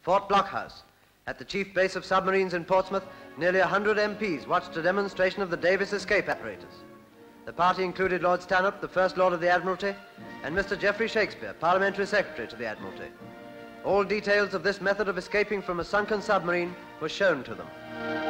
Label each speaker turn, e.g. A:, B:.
A: Fort Block House. At the chief base of submarines in Portsmouth, nearly 100 MPs watched a demonstration of the Davis escape apparatus. The party included Lord Stanhope, the First Lord of the Admiralty, and Mr. Geoffrey Shakespeare, Parliamentary Secretary to the Admiralty. All details of this method of escaping from a sunken submarine were shown to them.